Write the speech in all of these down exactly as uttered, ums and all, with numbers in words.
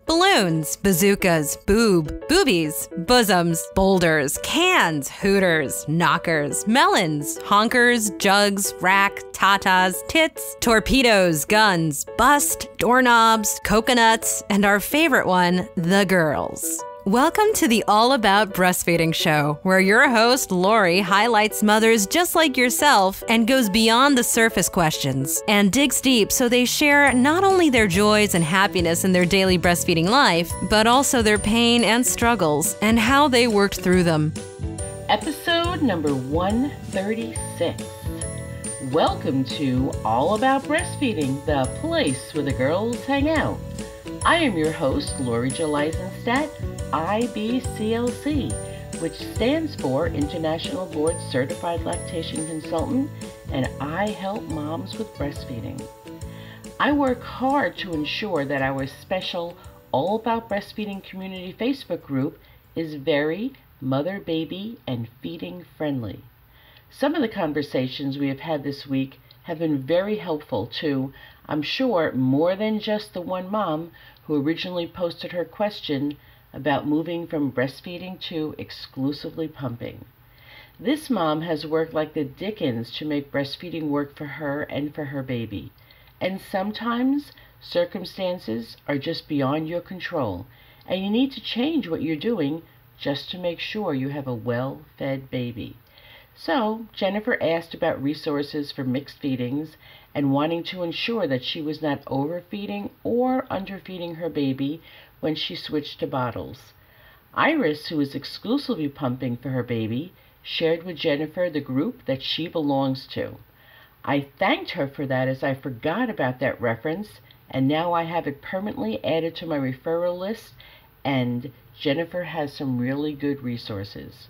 Balloons, bazookas, boob, boobies, bosoms, boulders, cans, hooters, knockers, melons, honkers, jugs, rack, tatas, tits, torpedoes, guns, bust, doorknobs, coconuts, and our favorite one, the girls. Welcome to the All About Breastfeeding show, where your host, Lori, highlights mothers just like yourself and goes beyond the surface questions and digs deep so they share not only their joys and happiness in their daily breastfeeding life, but also their pain and struggles and how they worked through them. Episode number one thirty-six. Welcome to All About Breastfeeding, the place where the girls hang out. I am your host, Lori J. Eisenstadt, I B C L C, which stands for International Board Certified Lactation Consultant, and I help moms with breastfeeding. I work hard to ensure that our special All About Breastfeeding community Facebook group is very mother, baby, and feeding friendly. Some of the conversations we have had this week have been very helpful to, I'm sure, more than just the one mom who originally posted her question about moving from breastfeeding to exclusively pumping. This mom has worked like the dickens to make breastfeeding work for her and for her baby. And sometimes circumstances are just beyond your control, and you need to change what you're doing just to make sure you have a well-fed baby. So Jennifer asked about resources for mixed feedings and wanting to ensure that she was not overfeeding or underfeeding her baby when she switched to bottles. Iris, who is exclusively pumping for her baby, shared with Jennifer the group that she belongs to. I thanked her for that as I forgot about that reference, and now I have it permanently added to my referral list, and Jennifer has some really good resources.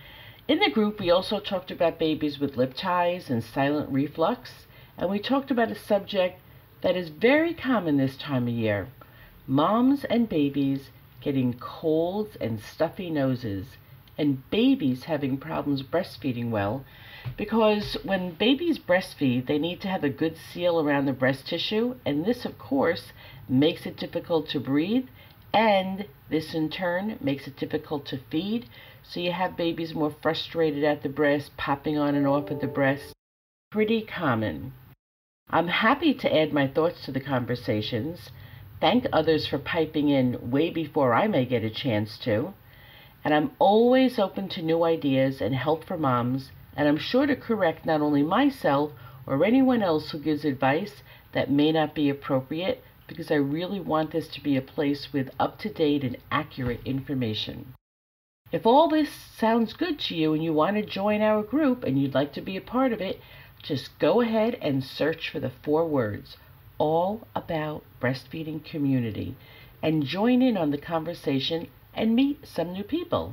In the group, we also talked about babies with lip ties and silent reflux, and we talked about a subject that is very common this time of year: moms and babies getting colds and stuffy noses, and babies having problems breastfeeding well, because when babies breastfeed, they need to have a good seal around the breast tissue, and this, of course, makes it difficult to breathe, and this in turn makes it difficult to feed, so you have babies more frustrated at the breast, popping on and off of the breast. Pretty common. I'm happy to add my thoughts to the conversations, thank others for piping in way before I may get a chance to, and I'm always open to new ideas and help for moms, and I'm sure to correct not only myself or anyone else who gives advice that may not be appropriate, because I really want this to be a place with up-to-date and accurate information. If all this sounds good to you and you want to join our group and you'd like to be a part of it, just go ahead and search for the four words, All About Breastfeeding Community, and join in on the conversation and meet some new people.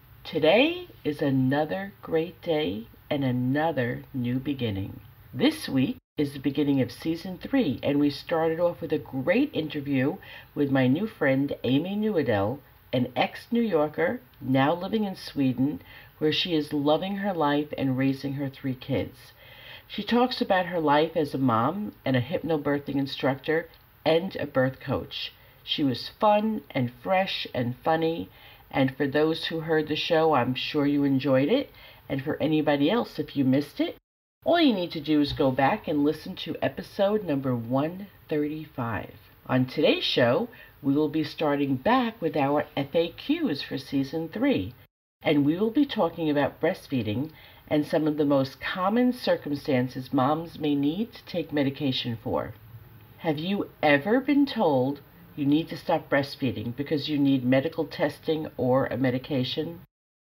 Today is another great day and another new beginning. This week is the beginning of season three, and we started off with a great interview with my new friend Amy Newedell, an ex-New Yorker, now living in Sweden, where she is loving her life and raising her three kids. She talks about her life as a mom and a hypnobirthing instructor and a birth coach. She was fun and fresh and funny, and for those who heard the show, I'm sure you enjoyed it, and for anybody else, if you missed it, all you need to do is go back and listen to episode number one thirty-five. On today's show, we will be starting back with our F A Qs for season three, and we will be talking about breastfeeding and some of the most common circumstances moms may need to take medication for. Have you ever been told you need to stop breastfeeding because you need medical testing or a medication?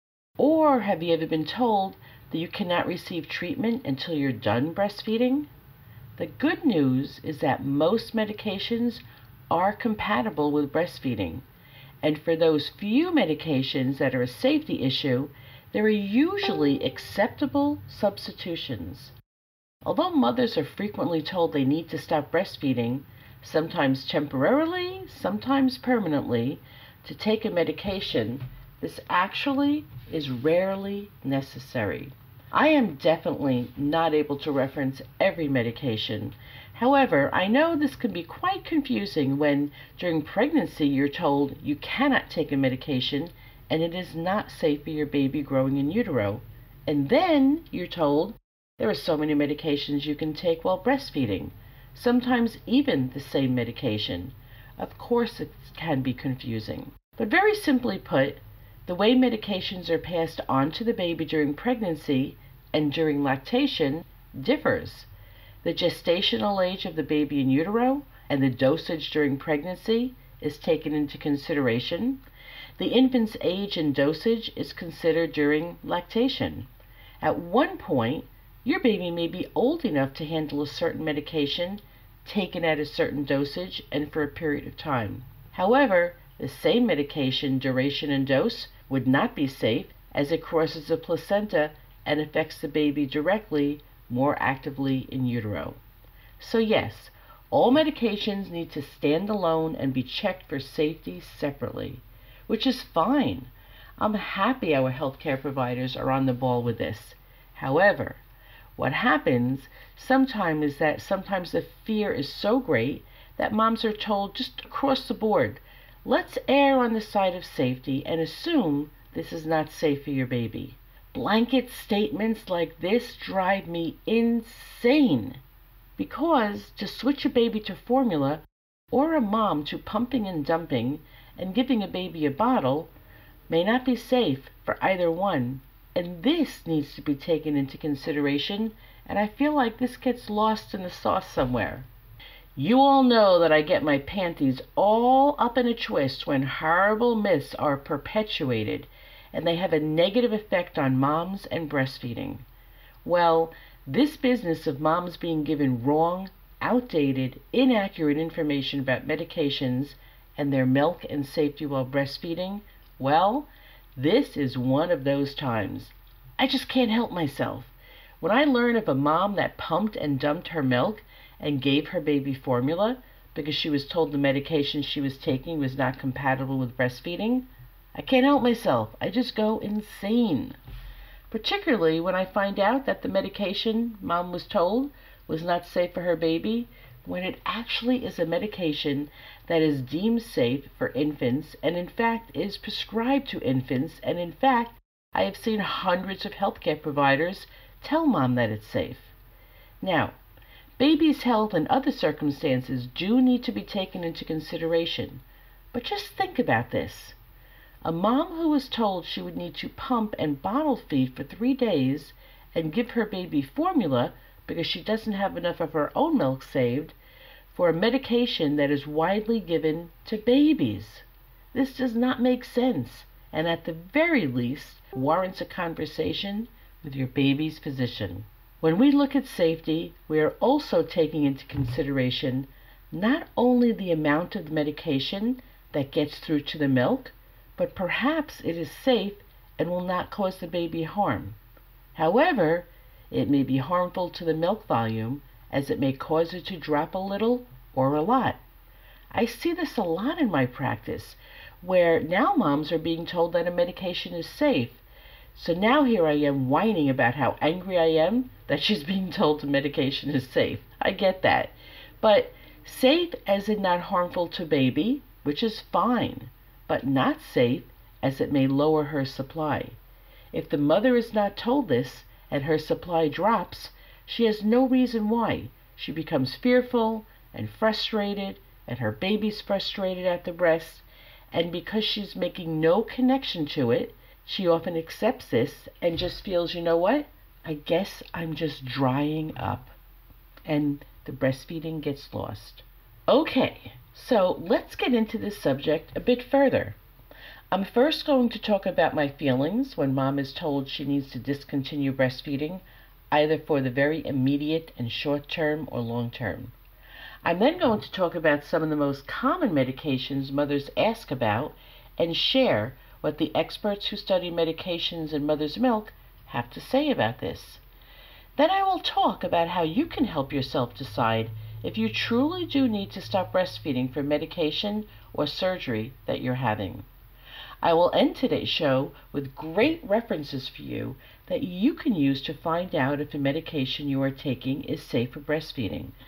Or have you ever been told that you cannot receive treatment until you're done breastfeeding? The good news is that most medications are compatible with breastfeeding, and for those few medications that are a safety issue, there are usually acceptable substitutions. Although mothers are frequently told they need to stop breastfeeding, sometimes temporarily, sometimes permanently, to take a medication, this actually is rarely necessary. I am definitely not able to reference every medication, However, I know this can be quite confusing when during pregnancy you're told you cannot take a medication and it is not safe for your baby growing in utero. And then you're told there are so many medications you can take while breastfeeding, sometimes even the same medication. Of course it can be confusing. But very simply put, the way medications are passed on to the baby during pregnancy and during lactation differs. The gestational age of the baby in utero and the dosage during pregnancy is taken into consideration. The infant's age and dosage is considered during lactation. At one point, your baby may be old enough to handle a certain medication taken at a certain dosage and for a period of time. However, the same medication duration and dose would not be safe as it crosses the placenta and affects the baby directly, more actively in utero. So yes, all medications need to stand alone and be checked for safety separately, which is fine. I'm happy our healthcare providers are on the ball with this. However, what happens sometimes is that sometimes the fear is so great that moms are told just across the board, let's err on the side of safety and assume this is not safe for your baby. Blanket statements like this drive me insane, because to switch a baby to formula or a mom to pumping and dumping and giving a baby a bottle may not be safe for either one, and this needs to be taken into consideration, and I feel like this gets lost in the sauce somewhere. You all know that I get my panties all up in a twist when horrible myths are perpetuated and they have a negative effect on moms and breastfeeding. Well, this business of moms being given wrong, outdated, inaccurate information about medications and their milk and safety while breastfeeding, well, this is one of those times. I just can't help myself. When I learn of a mom that pumped and dumped her milk and gave her baby formula because she was told the medication she was taking was not compatible with breastfeeding, I can't help myself. I just go insane. Particularly when I find out that the medication mom was told was not safe for her baby, when it actually is a medication that is deemed safe for infants and in fact is prescribed to infants, and in fact I have seen hundreds of healthcare providers tell mom that it's safe. Now, baby's health and other circumstances do need to be taken into consideration, but just think about this. A mom who was told she would need to pump and bottle feed for three days and give her baby formula because she doesn't have enough of her own milk saved for a medication that is widely given to babies. This does not make sense, and at the very least warrants a conversation with your baby's physician. When we look at safety, we are also taking into consideration not only the amount of medication that gets through to the milk, but perhaps it is safe and will not cause the baby harm. However, it may be harmful to the milk volume, as it may cause it to drop a little or a lot. I see this a lot in my practice, where now moms are being told that a medication is safe. So now here I am whining about how angry I am that she's being told the medication is safe. I get that. But safe as in not harmful to baby, which is fine, but not safe as it may lower her supply. If the mother is not told this and her supply drops, she has no reason why. She becomes fearful and frustrated, and her baby's frustrated at the breast, and because she's making no connection to it, she often accepts this and just feels, you know what, I guess I'm just drying up, and the breastfeeding gets lost. Okay, so let's get into this subject a bit further. I'm first going to talk about my feelings when mom is told she needs to discontinue breastfeeding, either for the very immediate and short term or long term. I'm then going to talk about some of the most common medications mothers ask about and share what the experts who study medications in mother's milk have to say about this. Then I will talk about how you can help yourself decide if you truly do need to stop breastfeeding for medication or surgery that you're having. I will end today's show with great references for you that you can use to find out if the medication you are taking is safe for breastfeeding.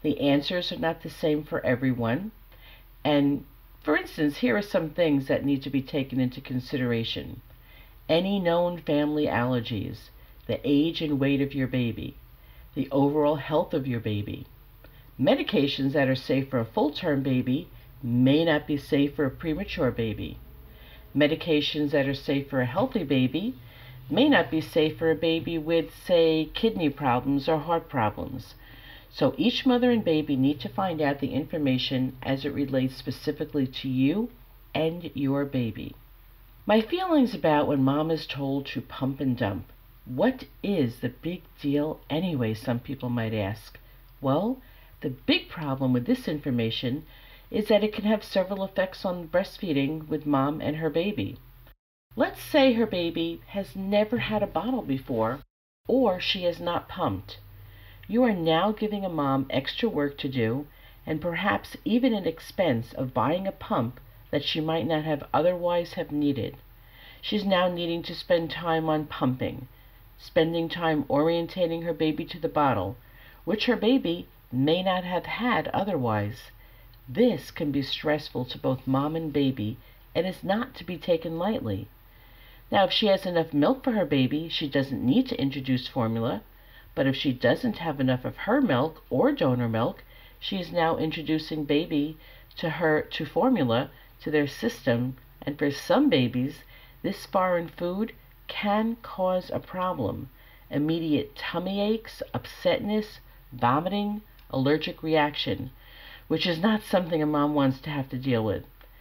The answers are not the same for everyone. And for instance, here are some things that need to be taken into consideration. Any known family allergies, the age and weight of your baby, the overall health of your baby. Medications that are safe for a full-term baby may not be safe for a premature baby. Medications that are safe for a healthy baby may not be safe for a baby with, say, kidney problems or heart problems. So each mother and baby need to find out the information as it relates specifically to you and your baby. My feelings about when mom is told to pump and dump. What is the big deal anyway, some people might ask? Well, the big problem with this information is that it can have several effects on breastfeeding with mom and her baby. Let's say her baby has never had a bottle before, or she has not pumped. You are now giving a mom extra work to do, and perhaps even an expense of buying a pump that she might not have otherwise have needed. She's now needing to spend time on pumping, spending time orientating her baby to the bottle, which her baby may not have had otherwise. This can be stressful to both mom and baby and is not to be taken lightly. Now, if she has enough milk for her baby, she doesn't need to introduce formula, but if she doesn't have enough of her milk or donor milk, she is now introducing baby to her to formula to their system, and for some babies, this foreign food can cause a problem. Immediate tummy aches, upsetness, vomiting, allergic reaction, which is not something a mom wants to have to deal with.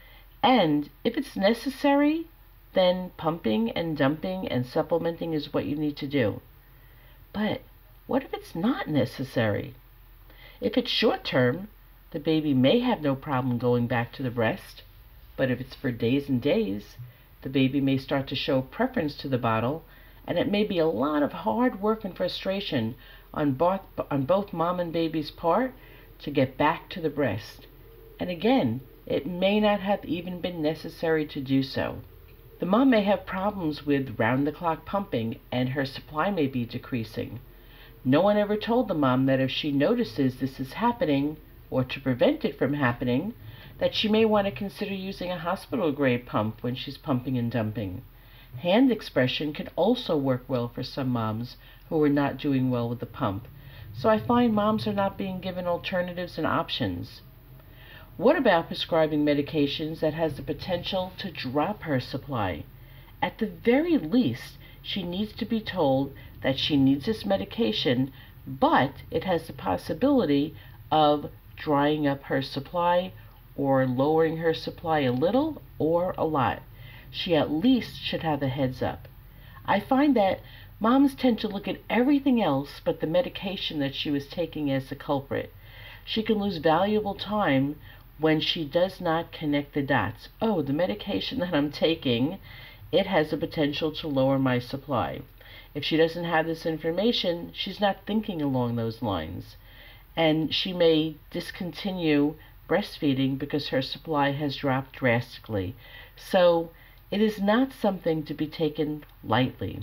And if it's necessary, then pumping and dumping and supplementing is what you need to do. But what if it's not necessary? If it's short term, the baby may have no problem going back to the breast, but if it's for days and days, the baby may start to show preference to the bottle, and it may be a lot of hard work and frustration on both, on both mom and baby's part to get back to the breast. And again, it may not have even been necessary to do so. The mom may have problems with round-the-clock pumping, and her supply may be decreasing. No one ever told the mom that if she notices this is happening, or to prevent it from happening, that she may want to consider using a hospital-grade pump when she's pumping and dumping. Hand expression can also work well for some moms who are not doing well with the pump. So I find moms are not being given alternatives and options. What about prescribing medications that has the potential to drop her supply? At the very least, she needs to be told that she needs this medication, but it has the possibility of drying up her supply or lowering her supply a little or a lot. She at least should have a heads up. I find that moms tend to look at everything else but the medication that she was taking as the culprit. She can lose valuable time when she does not connect the dots. Oh, the medication that I'm taking, it has the potential to lower my supply. If she doesn't have this information, she's not thinking along those lines. And she may discontinue breastfeeding because her supply has dropped drastically. So it is not something to be taken lightly.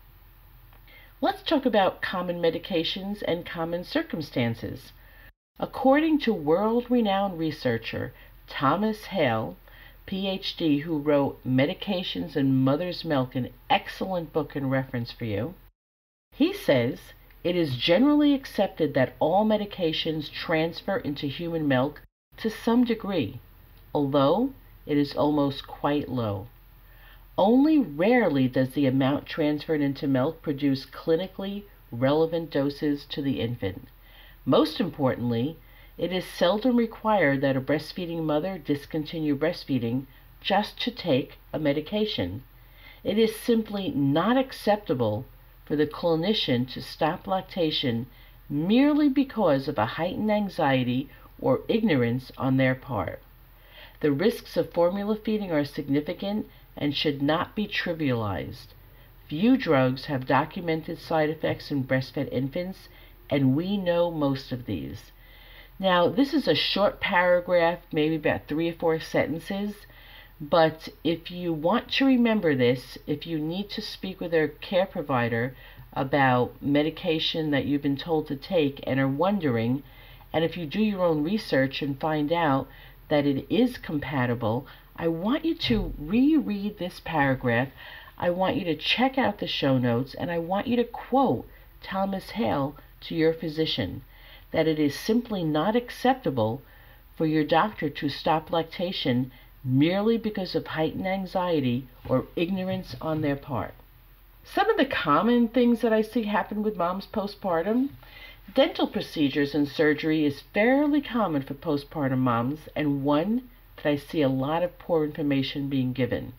Let's talk about common medications and common circumstances. According to world-renowned researcher Thomas Hale, P H D, who wrote Medications in Mother's Milk, an excellent book and reference for you, he says, it is generally accepted that all medications transfer into human milk to some degree, although it is almost quite low. Only rarely does the amount transferred into milk produce clinically relevant doses to the infant. Most importantly, it is seldom required that a breastfeeding mother discontinue breastfeeding just to take a medication. It is simply not acceptable for the clinician to stop lactation merely because of a heightened anxiety or ignorance on their part. The risks of formula feeding are significant and should not be trivialized. Few drugs have documented side effects in breastfed infants, and we know most of these. Now, this is a short paragraph, maybe about three or four sentences, but if you want to remember this, if you need to speak with a care provider about medication that you've been told to take and are wondering, And if you do your own research and find out that it is compatible, I want you to reread this paragraph. I want you to check out the show notes, and I want you to quote Thomas Hale to your physician, that it is simply not acceptable for your doctor to stop lactation merely because of heightened anxiety or ignorance on their part. Some of the common things that I see happen with moms postpartum: dental procedures and surgery is fairly common for postpartum moms, and one that I see a lot of poor information being given.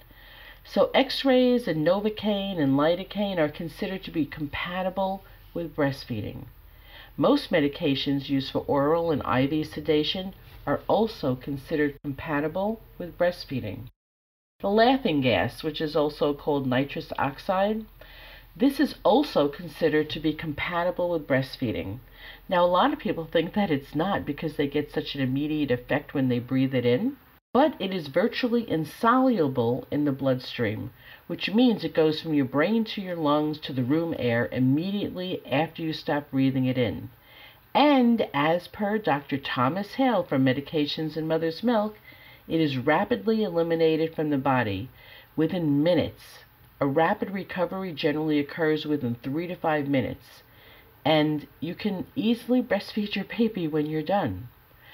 So x-rays and Novocaine and lidocaine are considered to be compatible with breastfeeding. Most medications used for oral and I V sedation are also considered compatible with breastfeeding. The laughing gas, which is also called nitrous oxide, this is also considered to be compatible with breastfeeding. Now, a lot of people think that it's not because they get such an immediate effect when they breathe it in, but it is virtually insoluble in the bloodstream, which means it goes from your brain to your lungs to the room air immediately after you stop breathing it in. And as per Doctor Thomas Hale from Medications in Mother's Milk, it is rapidly eliminated from the body within minutes. A rapid recovery generally occurs within three to five minutes, and you can easily breastfeed your baby when you're done.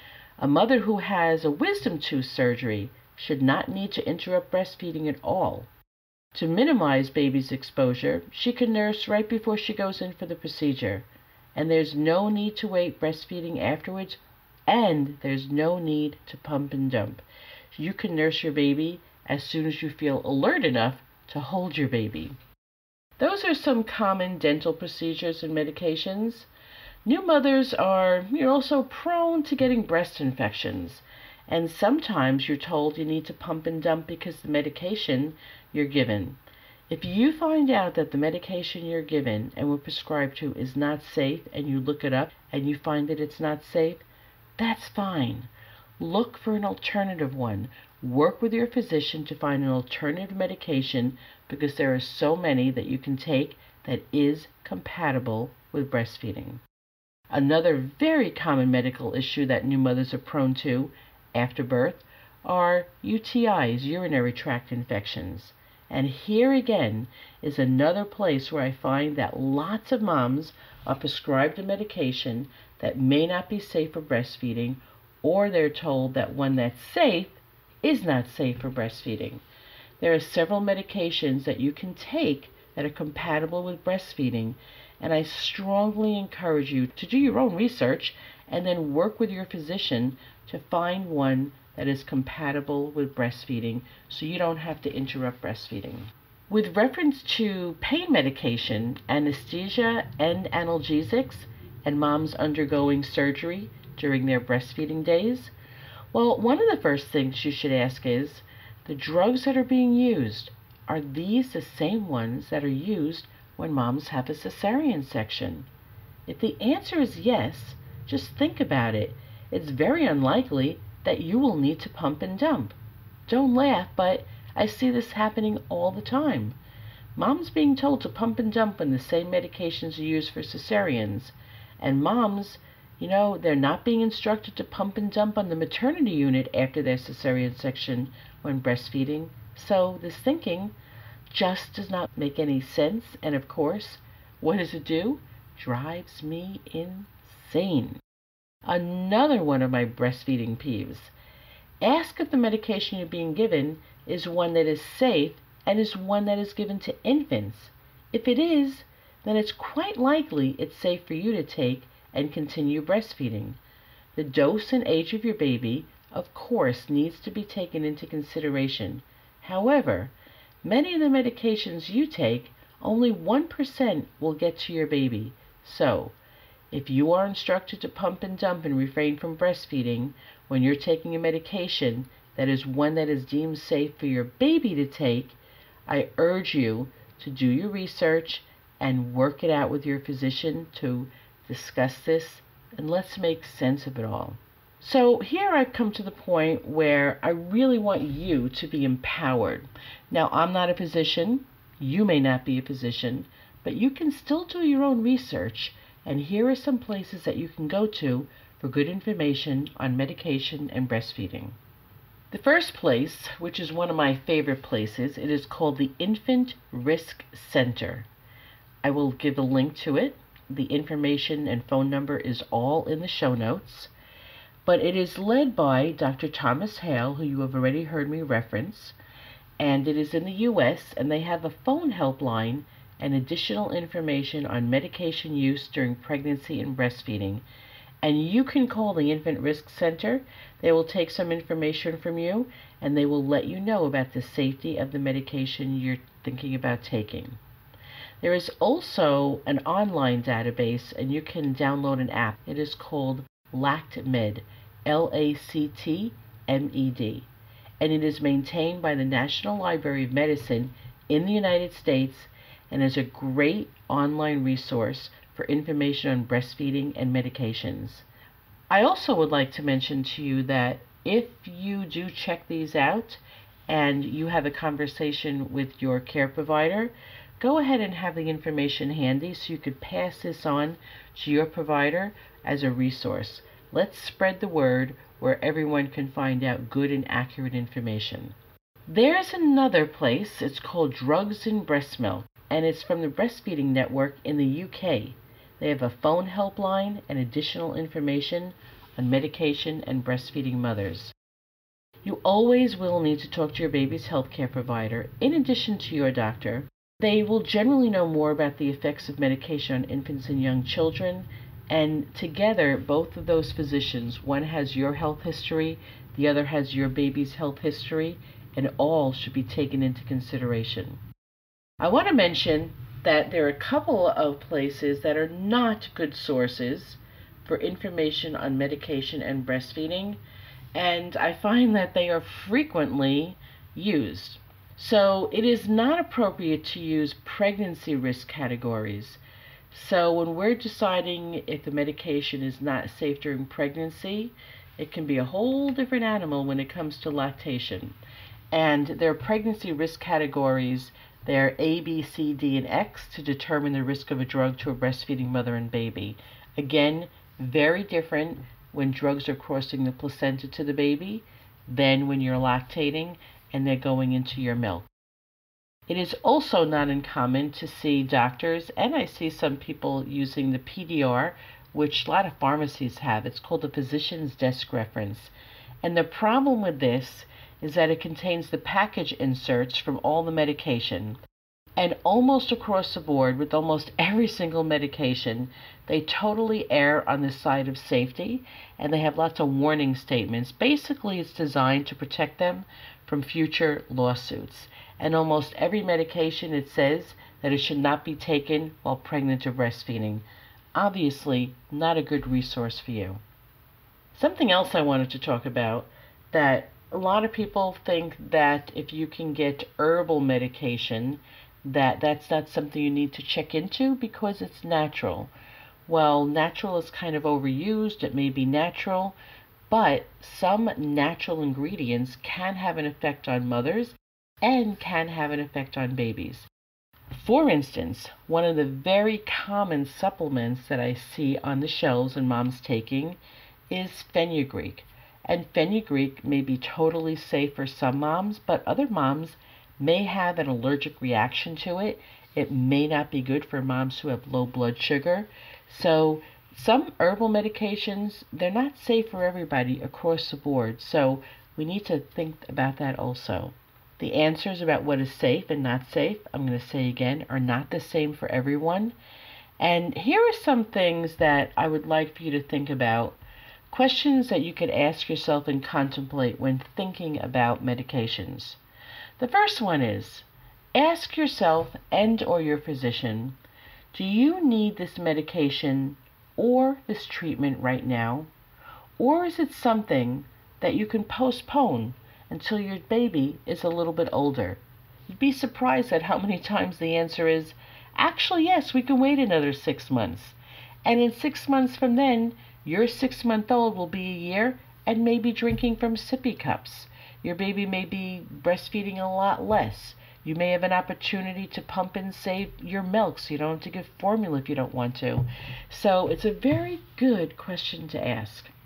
A mother who has a wisdom tooth surgery should not need to interrupt breastfeeding at all. To minimize baby's exposure, she can nurse right before she goes in for the procedure, and there's no need to wait breastfeeding afterwards, and there's no need to pump and dump. You can nurse your baby as soon as you feel alert enough to hold your baby. Those are some common dental procedures and medications. New mothers are you're also prone to getting breast infections, and sometimes you're told you need to pump and dump because the medication you're given. If you find out that the medication you're given and were prescribed to is not safe, and you look it up and you find that it's not safe, that's fine. Look for an alternative one. Work with your physician to find an alternative medication, because there are so many that you can take that is compatible with breastfeeding. Another very common medical issue that new mothers are prone to after birth are U T Is, urinary tract infections. And here again is another place where I find that lots of moms are prescribed a medication that may not be safe for breastfeeding, or they're told that one that's safe is not safe for breastfeeding. There are several medications that you can take that are compatible with breastfeeding, and I strongly encourage you to do your own research and then work with your physician to find one that is compatible with breastfeeding so you don't have to interrupt breastfeeding. With reference to pain medication, anesthesia, and analgesics, and moms undergoing surgery during their breastfeeding days, well, one of the first things you should ask is, the drugs that are being used, are these the same ones that are used when moms have a cesarean section? If the answer is yes, just think about it. It's very unlikely that you will need to pump and dump. Don't laugh, but I see this happening all the time. Moms being told to pump and dump when the same medications are used for cesareans, and moms, you know, they're not being instructed to pump and dump on the maternity unit after their cesarean section when breastfeeding. So this thinking just does not make any sense, and of course, what does it do? Drives me insane. Another one of my breastfeeding peeves: ask if the medication you're being given is one that is safe and is one that is given to infants. If it is, then it's quite likely it's safe for you to take and continue breastfeeding. The dose and age of your baby, of course, needs to be taken into consideration. However, many of the medications you take, only one percent will get to your baby. So, if you are instructed to pump and dump and refrain from breastfeeding when you're taking a medication that is one that is deemed safe for your baby to take, I urge you to do your research and work it out with your physician to discuss this, and let's make sense of it all. So here I've come to the point where I really want you to be empowered. Now, I'm not a physician, you may not be a physician, but you can still do your own research, and here are some places that you can go to for good information on medication and breastfeeding. The first place, which is one of my favorite places, it is called the Infant Risk Center. I will give a link to it. The information and phone number is all in the show notes. But it is led by Doctor Thomas Hale, who you have already heard me reference, and it is in the U S, and they have a phone helpline and additional information on medication use during pregnancy and breastfeeding. And you can call the Infant Risk Center. They will take some information from you, and they will let you know about the safety of the medication you're thinking about taking. There is also an online database, and you can download an app. It is called LactMed, L A C T M E D, and it is maintained by the National Library of Medicine in the United States and is a great online resource for information on breastfeeding and medications. I also would like to mention to you that if you do check these out and you have a conversation with your care provider, go ahead and have the information handy so you could pass this on to your provider as a resource. Let's spread the word where everyone can find out good and accurate information. There's another place, it's called Drugs in Breast Milk, and it's from the Breastfeeding Network in the U K. They have a phone helpline and additional information on medication and breastfeeding mothers. You always will need to talk to your baby's healthcare provider in addition to your doctor. They will generally know more about the effects of medication on infants and young children, and together both of those physicians, one has your health history, the other has your baby's health history, and all should be taken into consideration. I want to mention that there are a couple of places that are not good sources for information on medication and breastfeeding, and I find that they are frequently used. So it is not appropriate to use pregnancy risk categories. So when we're deciding if the medication is not safe during pregnancy, it can be a whole different animal when it comes to lactation. And there are pregnancy risk categories. They're A, B, C, D, and X to determine the risk of a drug to a breastfeeding mother and baby. Again, very different when drugs are crossing the placenta to the baby than when you're lactating and they're going into your milk. It is also not uncommon to see doctors, and I see some people using the P D R, which a lot of pharmacies have. It's called the Physician's Desk Reference. And the problem with this is that it contains the package inserts from all the medication. And almost across the board, with almost every single medication, they totally err on the side of safety, and they have lots of warning statements. Basically, it's designed to protect them from future lawsuits. And almost every medication, it says that it should not be taken while pregnant or breastfeeding. Obviously, not a good resource for you. Something else I wanted to talk about, that a lot of people think that if you can get herbal medication, that that's not something you need to check into because it's natural. Well, natural is kind of overused. It may be natural, but some natural ingredients can have an effect on mothers and can have an effect on babies. For instance, one of the very common supplements that I see on the shelves and moms taking is fenugreek. And fenugreek may be totally safe for some moms, but other moms may have an allergic reaction to it. It may not be good for moms who have low blood sugar. So some herbal medications, they're not safe for everybody across the board. So we need to think about that also. The answers about what is safe and not safe, I'm going to say again, are not the same for everyone. And here are some things that I would like for you to think about. Questions that you could ask yourself and contemplate when thinking about medications. The first one is, ask yourself and or your physician, do you need this medication or this treatment right now? Or is it something that you can postpone until your baby is a little bit older? You'd be surprised at how many times the answer is, actually, yes, we can wait another six months. And in six months from then, your six-month-old will be a year and may be drinking from sippy cups. Your baby may be breastfeeding a lot less. You may have an opportunity to pump and save your milk so you don't have to give formula if you don't want to. So it's a very good question to ask.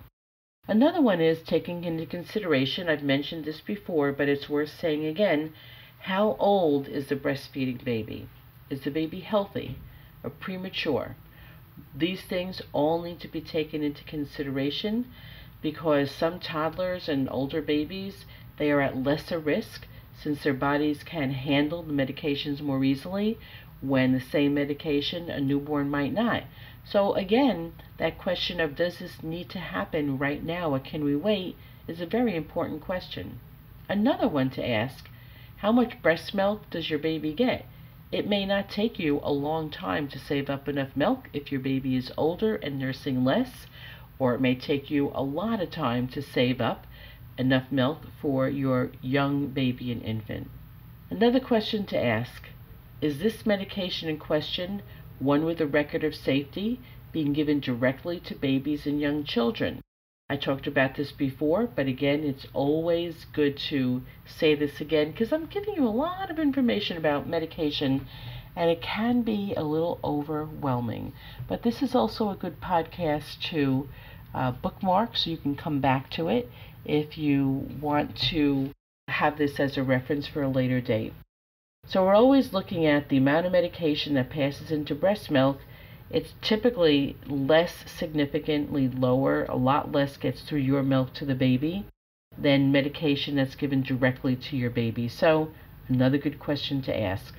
Another one is taking into consideration, I've mentioned this before, but it's worth saying again, how old is the breastfeeding baby? Is the baby healthy or premature? These things all need to be taken into consideration because some toddlers and older babies, they are at lesser risk since their bodies can handle the medications more easily when the same medication a newborn might not. So again, that question of does this need to happen right now or can we wait is a very important question. Another one to ask, how much breast milk does your baby get? It may not take you a long time to save up enough milk if your baby is older and nursing less, or it may take you a lot of time to save up enough milk for your young baby and infant. Another question to ask, is this medication in question one with a record of safety being given directly to babies and young children? I talked about this before, but again, it's always good to say this again because I'm giving you a lot of information about medication and it can be a little overwhelming. But this is also a good podcast to uh, bookmark so you can come back to it if you want to have this as a reference for a later date. So we're always looking at the amount of medication that passes into breast milk. It's typically less significantly lower, a lot less gets through your milk to the baby than medication that's given directly to your baby. So another good question to ask.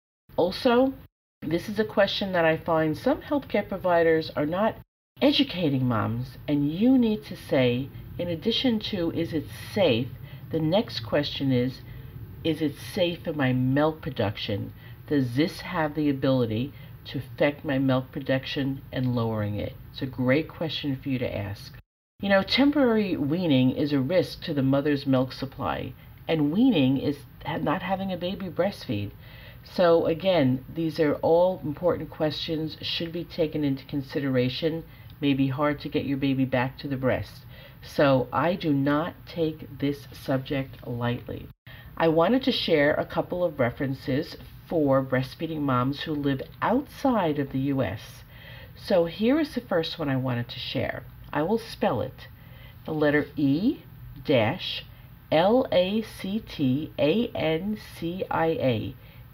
Also, this is a question that I find some healthcare providers are not educating moms, and you need to say, in addition to is it safe, the next question is, is it safe for my milk production? Does this have the ability to affect my milk production and lowering it? It's a great question for you to ask. You know, temporary weaning is a risk to the mother's milk supply, and weaning is not having a baby breastfeed. So again, these are all important questions, should be taken into consideration. May be hard to get your baby back to the breast. So I do not take this subject lightly. I wanted to share a couple of references for breastfeeding moms who live outside of the U S. So here is the first one I wanted to share. I will spell it. The letter E dash L A C T A N C I A.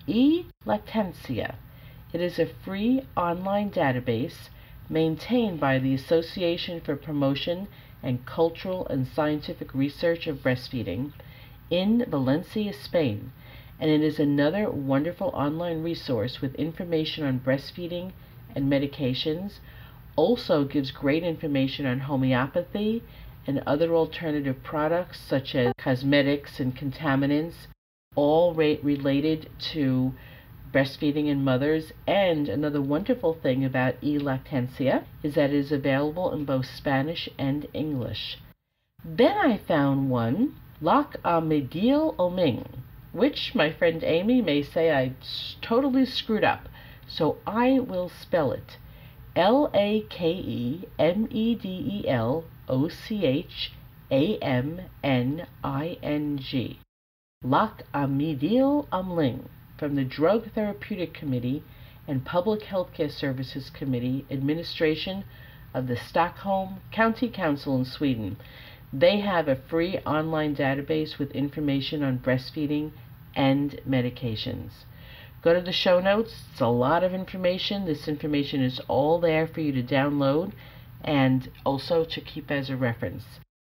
eLactancia. It is a free online database maintained by the Association for Promotion and Cultural and Scientific Research of Breastfeeding in Valencia, Spain, and it is another wonderful online resource with information on breastfeeding and medications. Also gives great information on homeopathy and other alternative products such as cosmetics and contaminants, all re- related to breastfeeding in mothers. And another wonderful thing about eLactancia is that it is available in both Spanish and English. Then I found one, Lac Amidil Oming, which my friend Amy may say I totally screwed up, so I will spell it. L A K E M E D E L O C H A M N I N G. Lac Amidil Omling, from the Drug Therapeutic Committee and Public Healthcare Services Committee, Administration of the Stockholm County Council in Sweden. They have a free online database with information on breastfeeding and medications. Go to the show notes. It's a lot of information. This information is all there for you to download and also to keep as a reference.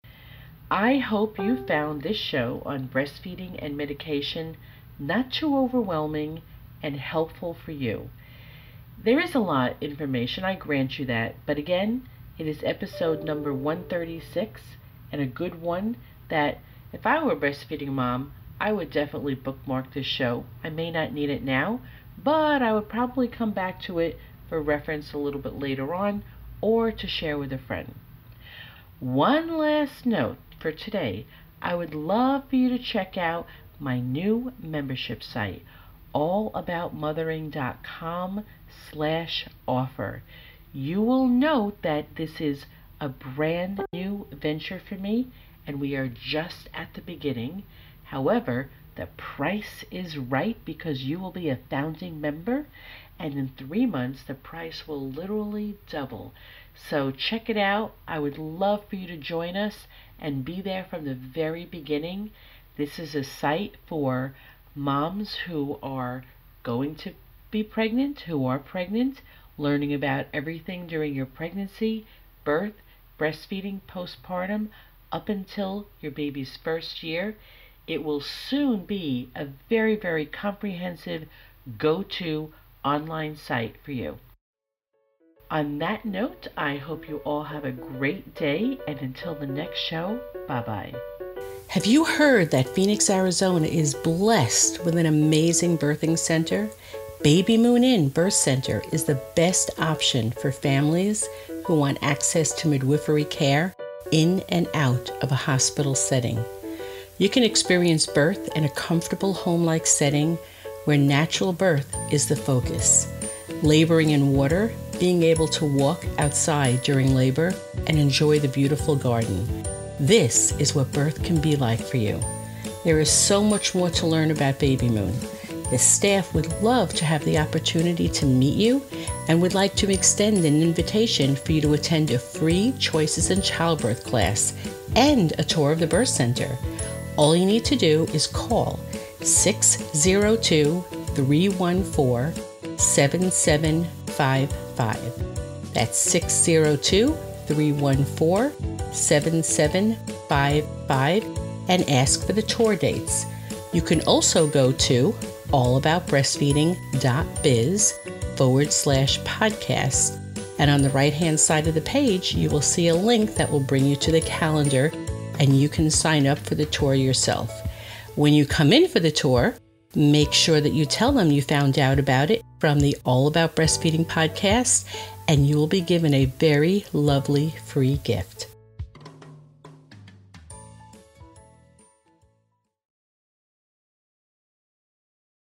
I hope you found this show on breastfeeding and medication not too overwhelming and helpful for you. There is a lot of information, I grant you that, but again, it is episode number one thirty-six, and a good one that if I were a breastfeeding mom, I would definitely bookmark this show. I may not need it now, but I would probably come back to it for reference a little bit later on or to share with a friend. One last note for today, I would love for you to check out my new membership site, allaboutmothering.com slash offer. You will note that this is a brand new venture for me, and we are just at the beginning. However, the price is right because you will be a founding member, and in three months the price will literally double. So check it out. I would love for you to join us and be there from the very beginning. This is a site for moms who are going to be pregnant, who are pregnant, learning about everything during your pregnancy, birth, breastfeeding, postpartum, up until your baby's first year. It will soon be a very, very comprehensive go-to online site for you. On that note, I hope you all have a great day, and until the next show, bye-bye. Have you heard that Phoenix, Arizona is blessed with an amazing birthing center? Baby Moon Inn Birth Center is the best option for families who want access to midwifery care in and out of a hospital setting. You can experience birth in a comfortable home-like setting where natural birth is the focus. Laboring in water, being able to walk outside during labor, and enjoy the beautiful garden. This is what birth can be like for you. There is so much more to learn about Baby Moon. The staff would love to have the opportunity to meet you and would like to extend an invitation for you to attend a free Choices in Childbirth class and a tour of the birth center. All you need to do is call six zero two, three one four, seven seven five five. That's six zero two, three one four, seven seven five five and ask for the tour dates. You can also go to allaboutbreastfeeding.biz forward slash podcast. And on the right-hand side of the page, you will see a link that will bring you to the calendar and you can sign up for the tour yourself. When you come in for the tour, make sure that you tell them you found out about it from the All About Breastfeeding podcast, and you will be given a very lovely free gift.